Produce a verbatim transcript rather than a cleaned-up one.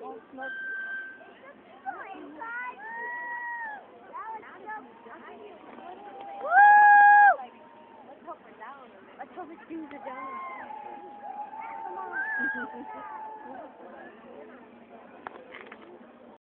All smoke. Woo! Let's hope it brings it down. Come on.